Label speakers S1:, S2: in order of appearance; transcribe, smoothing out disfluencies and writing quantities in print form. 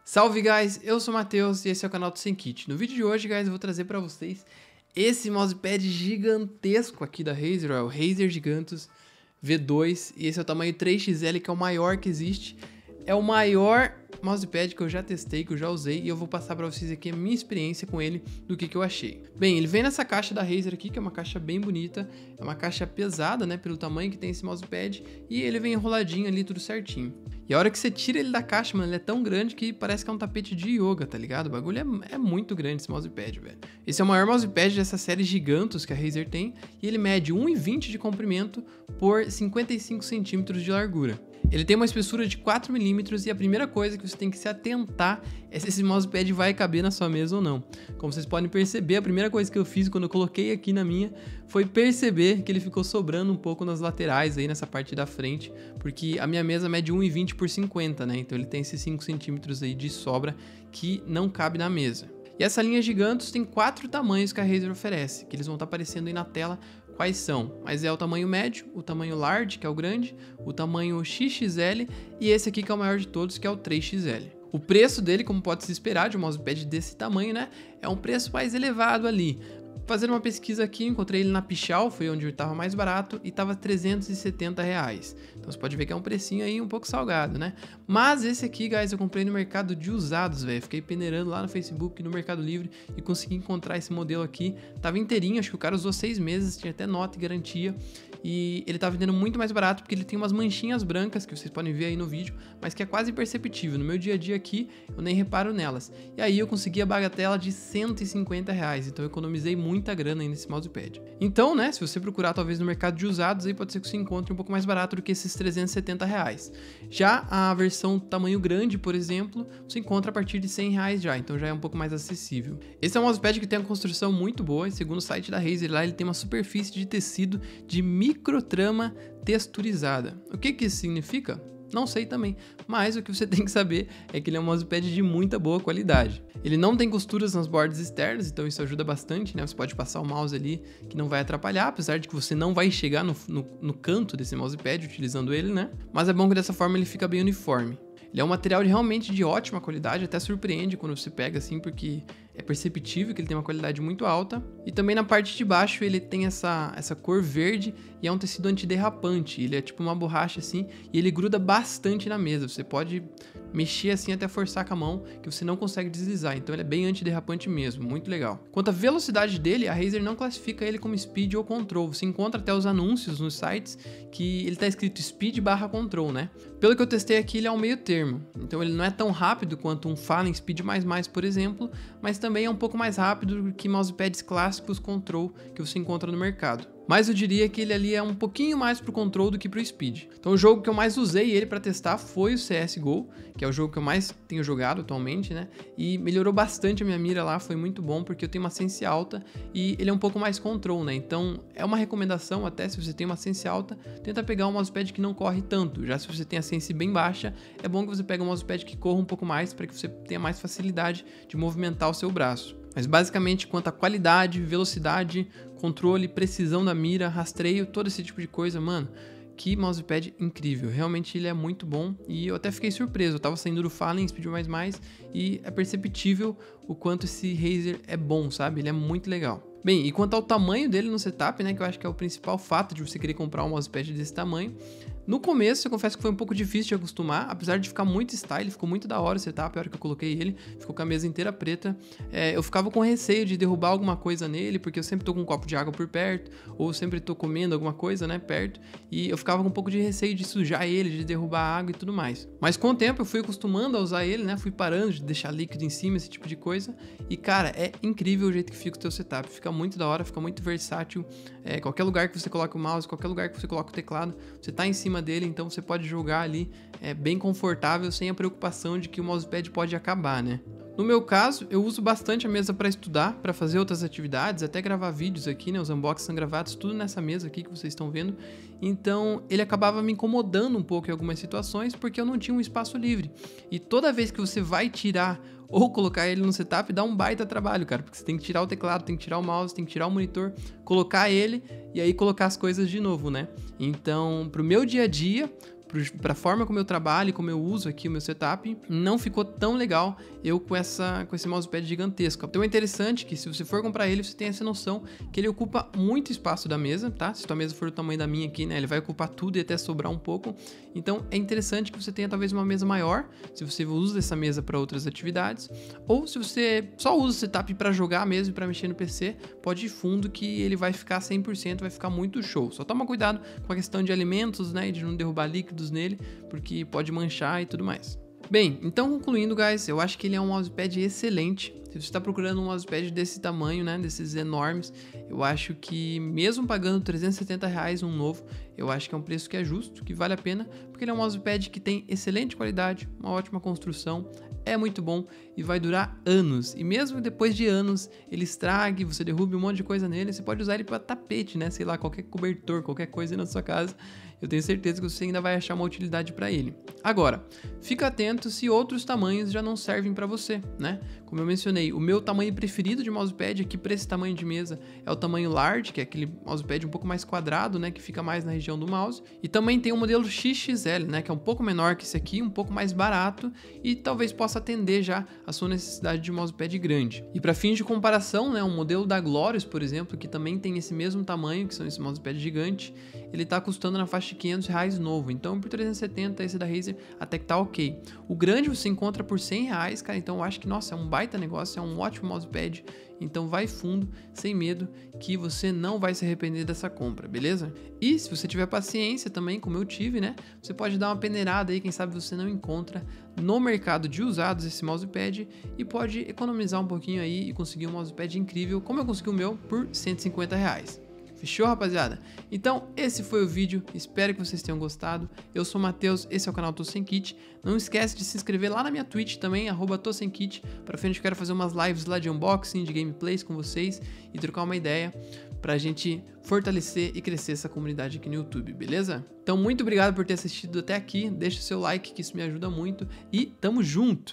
S1: Salve guys, eu sou o Matheus e esse é o canal do Sem Kit. No vídeo de hoje, guys, eu vou trazer pra vocês esse mousepad gigantesco aqui da Razer, o Razer Gigantus V2, e esse é o tamanho 3XL, que é o maior que existe. É o maior mousepad que eu já testei, que eu já usei, e eu vou passar pra vocês aqui a minha experiência com ele, do que eu achei. Bem, ele vem nessa caixa da Razer aqui, que é uma caixa bem bonita, é uma caixa pesada, né, pelo tamanho que tem esse mousepad, e ele vem enroladinho ali, tudo certinho. E a hora que você tira ele da caixa, mano, ele é tão grande que parece que é um tapete de yoga, tá ligado? O bagulho é muito grande esse mousepad, velho. Esse é o maior mousepad dessa série Gigantus que a Razer tem, e ele mede 1,20 de comprimento por 55 centímetros de largura. Ele tem uma espessura de 4 milímetros e a primeira coisa que você tem que se atentar é se esse mousepad vai caber na sua mesa ou não. Como vocês podem perceber, a primeira coisa que eu fiz quando eu coloquei aqui na minha foi perceber que ele ficou sobrando um pouco nas laterais aí nessa parte da frente, porque a minha mesa mede 1,20 por 50, né? Então ele tem esses 5 centímetros aí de sobra que não cabe na mesa. E essa linha Gigantus tem 4 tamanhos que a Razer oferece, que eles vão estar aparecendo aí na tela quais são. Mas é o tamanho médio, o tamanho large, que é o grande, o tamanho XXL e esse aqui que é o maior de todos, que é o 3XL. O preço dele, como pode se esperar de um mousepad desse tamanho, né, é um preço mais elevado ali. Fazendo uma pesquisa aqui, encontrei ele na Pichau, foi onde ele estava mais barato, e estava R$370. Então você pode ver que é um precinho aí um pouco salgado, né? Mas esse aqui, guys, eu comprei no mercado de usados, velho. Fiquei peneirando lá no Facebook, no Mercado Livre, e consegui encontrar esse modelo aqui. Tava inteirinho, acho que o cara usou 6 meses, tinha até nota e garantia. E ele tá vendendo muito mais barato, porque ele tem umas manchinhas brancas, que vocês podem ver aí no vídeo, mas que é quase imperceptível. No meu dia a dia aqui, eu nem reparo nelas. E aí eu consegui a bagatela de R$150, então eu economizei muita grana aí nesse mousepad. Então, né, se você procurar talvez no mercado de usados, aí pode ser que você encontre um pouco mais barato do que esses R$370. Já a versão tamanho grande, por exemplo, você encontra a partir de R$100 já, então já é um pouco mais acessível. Esse é um mousepad que tem uma construção muito boa, e segundo o site da Razer lá, ele tem uma superfície de tecido de microtrama texturizada. O que isso significa? Não sei também, mas o que você tem que saber é que ele é um mousepad de muita boa qualidade. Ele não tem costuras nas bordas externas, então isso ajuda bastante, né? Você pode passar o mouse ali que não vai atrapalhar, apesar de que você não vai chegar no canto desse mousepad utilizando ele, né? Mas é bom que dessa forma ele fica bem uniforme. Ele é um material realmente de ótima qualidade, até surpreende quando você pega assim, porque é perceptível que ele tem uma qualidade muito alta. E também na parte de baixo ele tem essa cor verde e é um tecido antiderrapante. Ele é tipo uma borracha assim e ele gruda bastante na mesa. Você pode mexer assim até forçar com a mão que você não consegue deslizar. Então ele é bem antiderrapante mesmo, muito legal. Quanto à velocidade dele, a Razer não classifica ele como speed ou control. Você encontra até os anúncios nos sites que ele tá escrito speed/control, né? Pelo que eu testei aqui, ele é um meio termo. Então ele não é tão rápido quanto um Fallen Speed++, por exemplo, mas também é um pouco mais rápido do que mousepads clássicos control que você encontra no mercado. Mas eu diria que ele ali é um pouquinho mais pro control do que pro speed. Então o jogo que eu mais usei ele para testar foi o CSGO, que é o jogo que eu mais tenho jogado atualmente, né? E melhorou bastante a minha mira lá, foi muito bom, porque eu tenho uma sense alta e ele é um pouco mais control, né? Então é uma recomendação até, se você tem uma sense alta, tenta pegar um mousepad que não corre tanto. Já se você tem a sense bem baixa, é bom que você pegue um mousepad que corra um pouco mais, para que você tenha mais facilidade de movimentar o seu braço. Mas basicamente, quanto à qualidade, velocidade, controle, precisão da mira, rastreio, todo esse tipo de coisa, mano, que mousepad incrível. Realmente ele é muito bom e eu até fiquei surpreso. Eu tava saindo do Fallen Speed++ e é perceptível o quanto esse Razer é bom, sabe? Ele é muito legal. Bem, e quanto ao tamanho dele no setup, né, que eu acho que é o principal fato de você querer comprar um mousepad desse tamanho. No começo, eu confesso que foi um pouco difícil de acostumar, apesar de ficar muito style, ficou muito da hora o setup, a hora que eu coloquei ele, ficou com a mesa inteira preta. Eu ficava com receio de derrubar alguma coisa nele, porque eu sempre tô com um copo de água por perto, ou sempre tô comendo alguma coisa, né, perto, e eu ficava com um pouco de receio de sujar ele, de derrubar água e tudo mais. Mas com o tempo eu fui acostumando a usar ele, né, fui parando de deixar líquido em cima, esse tipo de coisa, e cara, é incrível o jeito que fica o teu setup, fica muito da hora, fica muito versátil, qualquer lugar que você coloque o mouse, qualquer lugar que você coloque o teclado, você tá em cima dele, então você pode jogar ali bem confortável, sem a preocupação de que o mousepad pode acabar, né? No meu caso, eu uso bastante a mesa para estudar, para fazer outras atividades, até gravar vídeos aqui, né? Os unboxings são gravados tudo nessa mesa aqui que vocês estão vendo. Então, ele acabava me incomodando um pouco em algumas situações, porque eu não tinha um espaço livre. E toda vez que você vai tirar ou colocar ele no setup, dá um baita trabalho, cara, porque você tem que tirar o teclado, tem que tirar o mouse, tem que tirar o monitor, colocar ele e aí colocar as coisas de novo, né? Então, pro meu dia a dia, pra forma como eu trabalho e como eu uso aqui o meu setup, não ficou tão legal eu com esse mousepad gigantesco. Então é interessante que se você for comprar ele, você tenha essa noção que ele ocupa muito espaço da mesa, tá? Se tua mesa for do tamanho da minha aqui, né, ele vai ocupar tudo e até sobrar um pouco. Então é interessante que você tenha talvez uma mesa maior, se você usa essa mesa para outras atividades, ou se você só usa o setup para jogar mesmo e para mexer no PC, pode ir fundo que ele vai ficar 100%, vai ficar muito show. Só toma cuidado com a questão de alimentos, né, e de não derrubar líquidos nele, porque pode manchar e tudo mais. Bem, então concluindo, guys, eu acho que ele é um mousepad excelente. Se você está procurando um mousepad desse tamanho, né, desses enormes, eu acho que mesmo pagando R$370 um novo, eu acho que é um preço que é justo, que vale a pena, porque ele é um mousepad que tem excelente qualidade, uma ótima construção, é muito bom e vai durar anos. E mesmo depois de anos ele estrague, você derrube um monte de coisa nele, você pode usar ele para tapete, né, sei lá, qualquer cobertor, qualquer coisa aí na sua casa. Eu tenho certeza que você ainda vai achar uma utilidade para ele. Agora, fica atento se outros tamanhos já não servem para você, né? Como eu mencionei, o meu tamanho preferido de mousepad aqui para esse tamanho de mesa é o tamanho large, que é aquele mousepad um pouco mais quadrado, né, que fica mais na região do mouse. E também tem o modelo XXL, né, que é um pouco menor que esse aqui, um pouco mais barato e talvez possa atender já a sua necessidade de mousepad grande. E para fins de comparação, né, um modelo da Glorious, por exemplo, que também tem esse mesmo tamanho, que são esse mousepad gigante, ele tá custando na faixa de R$500 novo. Então por 370 esse da Razer até que tá ok. O grande você encontra por R$100, cara, então eu acho que, nossa, é um baita negócio, é um ótimo mousepad. Então vai fundo, sem medo, que você não vai se arrepender dessa compra, beleza? E se você tiver paciência também, como eu tive, né? Você pode dar uma peneirada aí, quem sabe você não encontra no mercado de usados esse mousepad e pode economizar um pouquinho aí e conseguir um mousepad incrível, como eu consegui o meu, por R$150. Fechou, rapaziada? Então, esse foi o vídeo, espero que vocês tenham gostado. Eu sou o Matheus, esse é o canal Tosenkit. Não esquece de se inscrever lá na minha Twitch também, @Tosenkit. Pra frente eu quero fazer umas lives lá de unboxing, de gameplays com vocês e trocar uma ideia pra gente fortalecer e crescer essa comunidade aqui no YouTube, beleza? Então, muito obrigado por ter assistido até aqui, deixa o seu like que isso me ajuda muito e tamo junto!